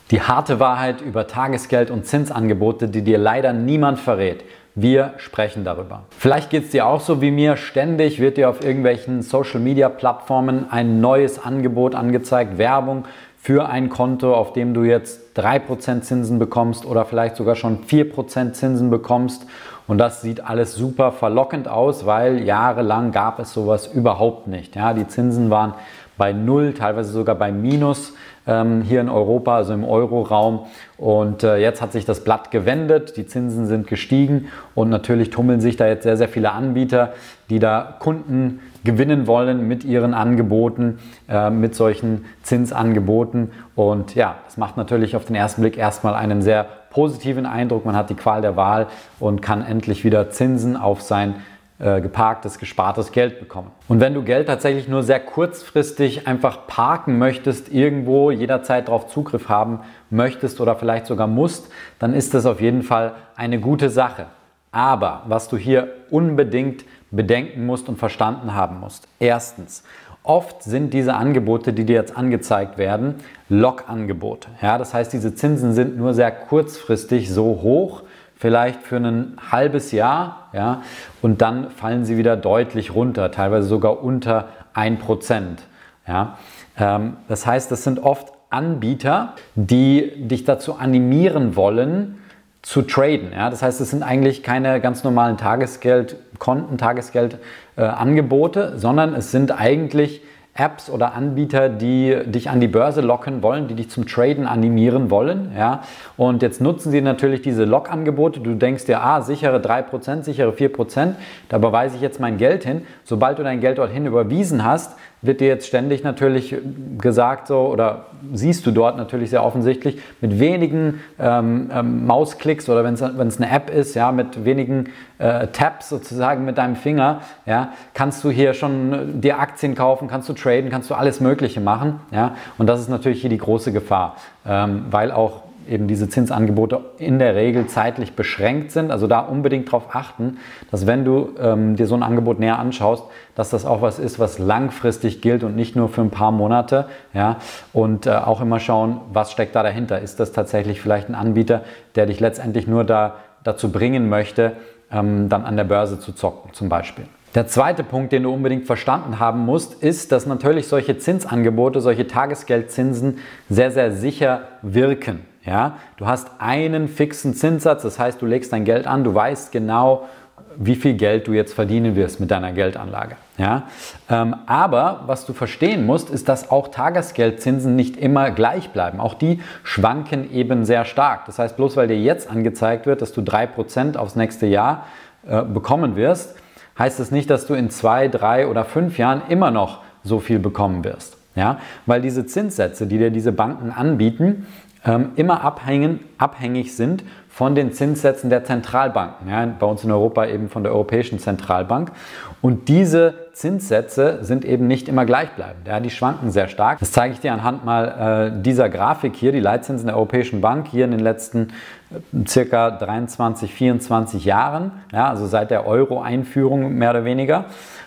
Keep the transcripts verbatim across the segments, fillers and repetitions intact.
Die harte Wahrheit über Tagesgeld und Zinsangebote, die dir leider niemand verrät. Wir sprechen darüber. Vielleicht geht es dir auch so wie mir. Ständig wird dir auf irgendwelchen Social-Media-Plattformen ein neues Angebot angezeigt, Werbung für ein Konto, auf dem du jetzt drei Prozent Zinsen bekommst oder vielleicht sogar schon vier Prozent Zinsen bekommst. Und das sieht alles super verlockend aus, weil jahrelang gab es sowas überhaupt nicht. Ja, die Zinsen waren bei Null, teilweise sogar bei Minus ähm, hier in Europa, also im Euroraum. Und äh, jetzt hat sich das Blatt gewendet, die Zinsen sind gestiegen und natürlich tummeln sich da jetzt sehr, sehr viele Anbieter, die da Kunden gewinnen wollen mit ihren Angeboten, äh, mit solchen Zinsangeboten. Und ja, das macht natürlich auf den ersten Blick erstmal einen sehr positiven Eindruck. Man hat die Qual der Wahl und kann endlich wieder Zinsen auf sein äh, geparktes, gespartes Geld bekommen. Und wenn du Geld tatsächlich nur sehr kurzfristig einfach parken möchtest, irgendwo jederzeit darauf Zugriff haben möchtest oder vielleicht sogar musst, dann ist das auf jeden Fall eine gute Sache. Aber was du hier unbedingt bedenken musst und verstanden haben musst. Erstens, oft sind diese Angebote, die dir jetzt angezeigt werden, Lockangebote. Ja, das heißt, diese Zinsen sind nur sehr kurzfristig so hoch, vielleicht für ein halbes Jahr, ja, und dann fallen sie wieder deutlich runter, teilweise sogar unter ein Prozent. Ja. Ähm, das heißt, das sind oft Anbieter, die dich dazu animieren wollen, zu traden. Ja? Das heißt, es sind eigentlich keine ganz normalen Tagesgeldkonten, Tagesgeldangebote, äh, sondern es sind eigentlich Apps oder Anbieter, die dich an die Börse locken wollen, die dich zum Traden animieren wollen. Ja? Und jetzt nutzen sie natürlich diese Lockangebote. Du denkst dir, ah, sichere drei Prozent, sichere vier Prozent, da überweise ich jetzt mein Geld hin. Sobald du dein Geld dorthin überwiesen hast, wird dir jetzt ständig natürlich gesagt, so, oder siehst du dort natürlich sehr offensichtlich, mit wenigen ähm, ähm, Mausklicks oder wenn es eine App ist, ja, mit wenigen äh, Taps sozusagen mit deinem Finger, ja, kannst du hier schon dir Aktien kaufen, kannst du traden, kannst du alles Mögliche machen. Ja, und das ist natürlich hier die große Gefahr, ähm, weil auch eben diese Zinsangebote in der Regel zeitlich beschränkt sind. Also da unbedingt darauf achten, dass wenn du ähm, dir so ein Angebot näher anschaust, dass das auch was ist, was langfristig gilt und nicht nur für ein paar Monate. Ja? Und äh, auch immer schauen, was steckt da dahinter. Ist das tatsächlich vielleicht ein Anbieter, der dich letztendlich nur da, dazu bringen möchte, ähm, dann an der Börse zu zocken zum Beispiel. Der zweite Punkt, den du unbedingt verstanden haben musst, ist, dass natürlich solche Zinsangebote, solche Tagesgeldzinsen sehr, sehr sicher wirken. Ja, du hast einen fixen Zinssatz, das heißt, du legst dein Geld an, du weißt genau, wie viel Geld du jetzt verdienen wirst mit deiner Geldanlage. Ja, ähm, aber was du verstehen musst, ist, dass auch Tagesgeldzinsen nicht immer gleich bleiben. Auch die schwanken eben sehr stark. Das heißt, bloß weil dir jetzt angezeigt wird, dass du drei Prozent aufs nächste Jahr äh, bekommen wirst, heißt es nicht, dass du in zwei, drei oder fünf Jahren immer noch so viel bekommen wirst. Ja, weil diese Zinssätze, die dir diese Banken anbieten, Ähm, immer abhängen, abhängig sind von den Zinssätzen der Zentralbanken, ja, bei uns in Europa eben von der Europäischen Zentralbank. Und diese Zinssätze sind eben nicht immer gleichbleibend, ja, die schwanken sehr stark. Das zeige ich dir anhand mal äh, dieser Grafik hier, die Leitzinsen der Europäischen Bank hier in den letzten äh, circa dreiundzwanzig, vierundzwanzig Jahren, ja, also seit der Euro-Einführung mehr oder weniger.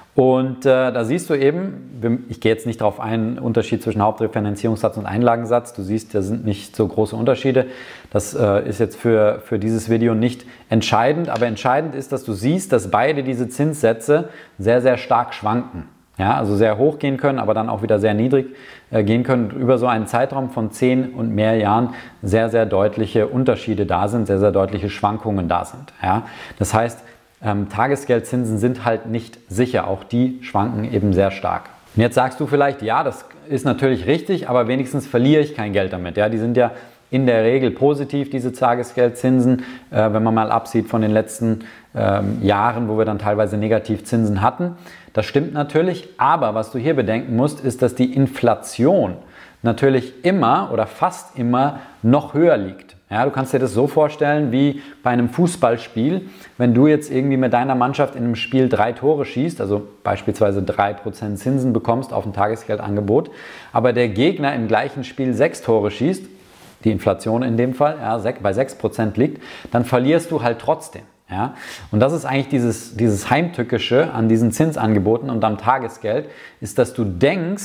Und äh, da siehst du eben, ich gehe jetzt nicht darauf ein, Unterschied zwischen Hauptrefinanzierungssatz und Einlagensatz. Du siehst, da sind nicht so große Unterschiede. Das äh, ist jetzt für, für dieses Video nicht entscheidend. Aber entscheidend ist, dass du siehst, dass beide diese Zinssätze sehr, sehr stark schwanken. Ja, also sehr hoch gehen können, aber dann auch wieder sehr niedrig äh, gehen können. Über so einen Zeitraum von zehn und mehr Jahren sehr, sehr deutliche Unterschiede da sind, sehr, sehr deutliche Schwankungen da sind. Ja, das heißt, Ähm, Tagesgeldzinsen sind halt nicht sicher, auch die schwanken eben sehr stark. Und jetzt sagst du vielleicht, ja, das ist natürlich richtig, aber wenigstens verliere ich kein Geld damit. Ja, die sind ja in der Regel positiv, diese Tagesgeldzinsen, äh, wenn man mal absieht von den letzten ähm, Jahren, wo wir dann teilweise Negativzinsen hatten. Das stimmt natürlich, aber was du hier bedenken musst, ist, dass die Inflation natürlich immer oder fast immer noch höher liegt. Ja, du kannst dir das so vorstellen wie bei einem Fußballspiel. Wenn du jetzt irgendwie mit deiner Mannschaft in einem Spiel drei Tore schießt, also beispielsweise drei Prozent Zinsen bekommst auf ein Tagesgeldangebot, aber der Gegner im gleichen Spiel sechs Tore schießt, die Inflation in dem Fall ja, bei sechs Prozent liegt, dann verlierst du halt trotzdem. Ja? Und das ist eigentlich dieses, dieses Heimtückische an diesen Zinsangeboten und am Tagesgeld, ist, dass du denkst,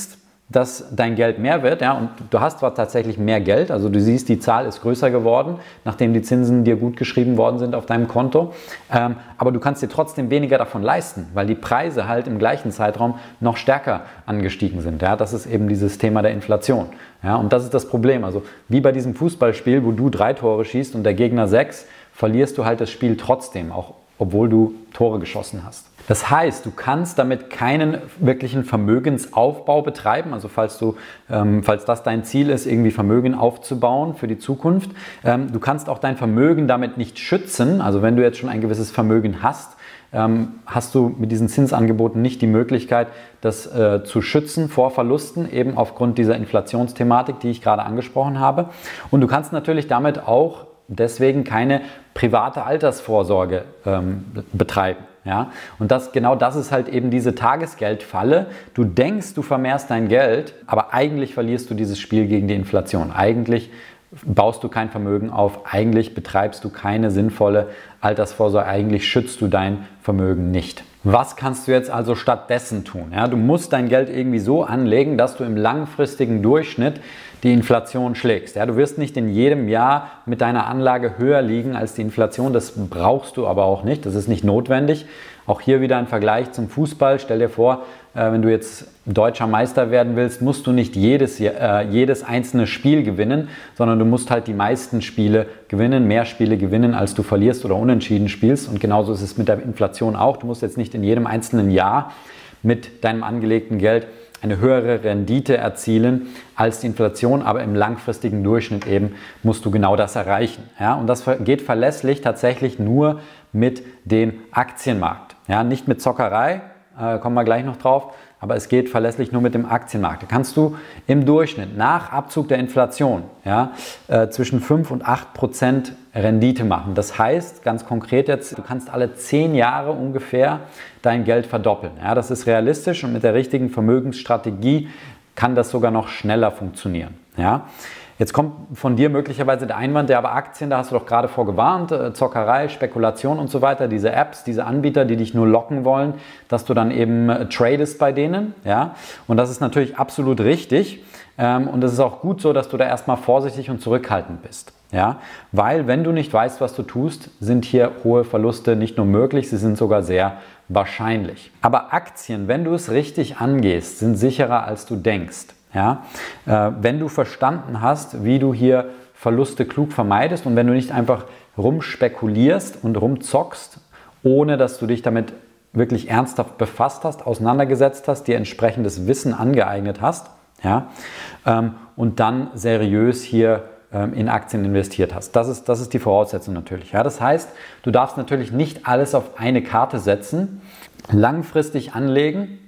dass dein Geld mehr wird, ja, und du hast zwar tatsächlich mehr Geld, also du siehst, die Zahl ist größer geworden, nachdem die Zinsen dir gut geschrieben worden sind auf deinem Konto, ähm, aber du kannst dir trotzdem weniger davon leisten, weil die Preise halt im gleichen Zeitraum noch stärker angestiegen sind. Ja, das ist eben dieses Thema der Inflation. Ja, und das ist das Problem. Also wie bei diesem Fußballspiel, wo du drei Tore schießt und der Gegner sechs, verlierst du halt das Spiel trotzdem, auch obwohl du Tore geschossen hast. Das heißt, du kannst damit keinen wirklichen Vermögensaufbau betreiben, also falls, du, ähm, falls das dein Ziel ist, irgendwie Vermögen aufzubauen für die Zukunft. Ähm, du kannst auch dein Vermögen damit nicht schützen, also wenn du jetzt schon ein gewisses Vermögen hast, ähm, hast du mit diesen Zinsangeboten nicht die Möglichkeit, das äh, zu schützen vor Verlusten, eben aufgrund dieser Inflationsthematik, die ich gerade angesprochen habe. Und du kannst natürlich damit auch deswegen keine private Altersvorsorge ähm, betreiben. Ja? Und das, genau das ist halt eben diese Tagesgeldfalle. Du denkst, du vermehrst dein Geld, aber eigentlich verlierst du dieses Spiel gegen die Inflation. Eigentlich baust du kein Vermögen auf, eigentlich betreibst du keine sinnvolle Altersvorsorge, eigentlich schützt du dein Vermögen nicht. Was kannst du jetzt also stattdessen tun? Ja, du musst dein Geld irgendwie so anlegen, dass du im langfristigen Durchschnitt die Inflation schlägst. Ja, du wirst nicht in jedem Jahr mit deiner Anlage höher liegen als die Inflation, das brauchst du aber auch nicht, das ist nicht notwendig. Auch hier wieder ein Vergleich zum Fußball. Stell dir vor, äh, wenn du jetzt deutscher Meister werden willst, musst du nicht jedes, äh, jedes einzelne Spiel gewinnen, sondern du musst halt die meisten Spiele gewinnen, mehr Spiele gewinnen, als du verlierst oder unentschieden spielst. Und genauso ist es mit der Inflation auch. Du musst jetzt nicht in jedem einzelnen Jahr mit deinem angelegten Geld eine höhere Rendite erzielen als die Inflation, aber im langfristigen Durchschnitt eben musst du genau das erreichen. Ja? Und das geht verlässlich tatsächlich nur mit dem Aktienmarkt. Ja? Nicht mit Zockerei, äh, kommen wir gleich noch drauf, aber es geht verlässlich nur mit dem Aktienmarkt. Da kannst du im Durchschnitt nach Abzug der Inflation ja, äh, zwischen fünf und acht Prozent Rendite machen. Das heißt, ganz konkret jetzt, du kannst alle zehn Jahre ungefähr dein Geld verdoppeln. Ja, das ist realistisch und mit der richtigen Vermögensstrategie kann das sogar noch schneller funktionieren. Ja. Jetzt kommt von dir möglicherweise der Einwand, ja, aber Aktien, da hast du doch gerade vor gewarnt, äh, Zockerei, Spekulation und so weiter, diese Apps, diese Anbieter, die dich nur locken wollen, dass du dann eben äh, tradest bei denen. Ja? Und das ist natürlich absolut richtig ähm, und es ist auch gut so, dass du da erstmal vorsichtig und zurückhaltend bist. Ja? Weil wenn du nicht weißt, was du tust, sind hier hohe Verluste nicht nur möglich, sie sind sogar sehr wahrscheinlich. Aber Aktien, wenn du es richtig angehst, sind sicherer, als du denkst. Ja, äh, wenn du verstanden hast, wie du hier Verluste klug vermeidest und wenn du nicht einfach rumspekulierst und rumzockst, ohne dass du dich damit wirklich ernsthaft befasst hast, auseinandergesetzt hast, dir entsprechendes Wissen angeeignet hast, ja, ähm, und dann seriös hier ähm, in Aktien investiert hast. Das ist, das ist die Voraussetzung natürlich. Ja. Das heißt, du darfst natürlich nicht alles auf eine Karte setzen, langfristig anlegen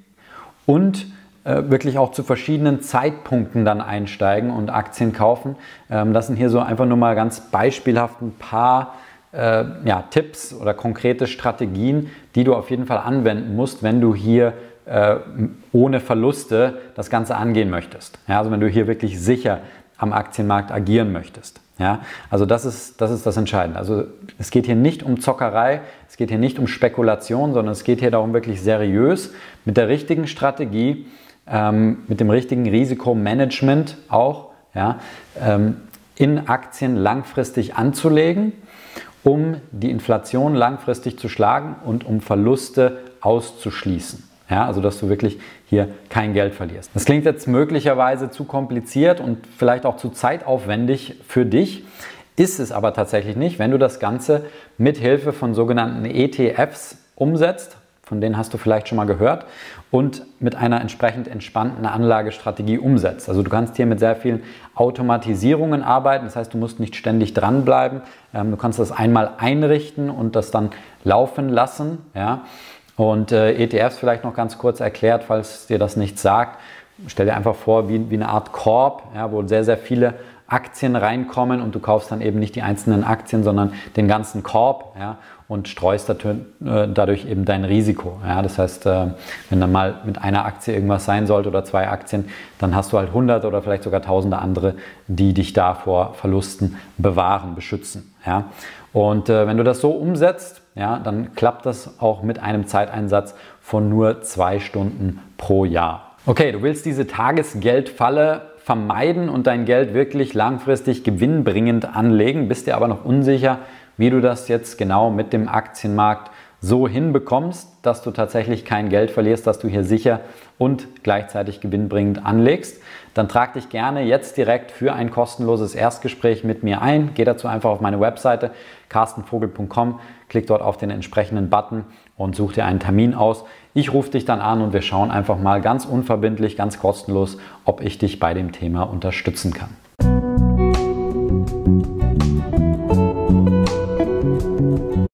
und wirklich auch zu verschiedenen Zeitpunkten dann einsteigen und Aktien kaufen. Das sind hier so einfach nur mal ganz beispielhaft ein paar äh, ja, Tipps oder konkrete Strategien, die du auf jeden Fall anwenden musst, wenn du hier äh, ohne Verluste das Ganze angehen möchtest. Ja, also wenn du hier wirklich sicher am Aktienmarkt agieren möchtest. Ja, also das ist, das ist das Entscheidende. Also es geht hier nicht um Zockerei, es geht hier nicht um Spekulation, sondern es geht hier darum, wirklich seriös mit der richtigen Strategie, ähm, mit dem richtigen Risikomanagement auch, ja, ähm, in Aktien langfristig anzulegen, um die Inflation langfristig zu schlagen und um Verluste auszuschließen. Ja, also dass du wirklich hier kein Geld verlierst. Das klingt jetzt möglicherweise zu kompliziert und vielleicht auch zu zeitaufwendig für dich, ist es aber tatsächlich nicht, wenn du das Ganze mit Hilfe von sogenannten E T Fs umsetzt, von denen hast du vielleicht schon mal gehört, und mit einer entsprechend entspannten Anlagestrategie umsetzt. Also du kannst hier mit sehr vielen Automatisierungen arbeiten, das heißt, du musst nicht ständig dranbleiben, du kannst das einmal einrichten und das dann laufen lassen, ja. Und äh, E T Fs vielleicht noch ganz kurz erklärt, falls dir das nicht sagt. Stell dir einfach vor, wie, wie eine Art Korb, ja, wo sehr, sehr viele Aktien reinkommen und du kaufst dann eben nicht die einzelnen Aktien, sondern den ganzen Korb, ja, und streust dadurch eben dein Risiko. Ja. Das heißt, äh, wenn dann mal mit einer Aktie irgendwas sein sollte oder zwei Aktien, dann hast du halt hundert oder vielleicht sogar tausende andere, die dich da vor Verlusten bewahren, beschützen. Ja. Und äh, wenn du das so umsetzt, ja, dann klappt das auch mit einem Zeiteinsatz von nur zwei Stunden pro Jahr. Okay, du willst diese Tagesgeldfalle vermeiden und dein Geld wirklich langfristig gewinnbringend anlegen, bist dir aber noch unsicher, wie du das jetzt genau mit dem Aktienmarkt so hinbekommst, dass du tatsächlich kein Geld verlierst, dass du hier sicher und gleichzeitig gewinnbringend anlegst. Dann trag dich gerne jetzt direkt für ein kostenloses Erstgespräch mit mir ein. Geh dazu einfach auf meine Webseite carsten vogel punkt com, klick dort auf den entsprechenden Button und such dir einen Termin aus. Ich rufe dich dann an und wir schauen einfach mal ganz unverbindlich, ganz kostenlos, ob ich dich bei dem Thema unterstützen kann.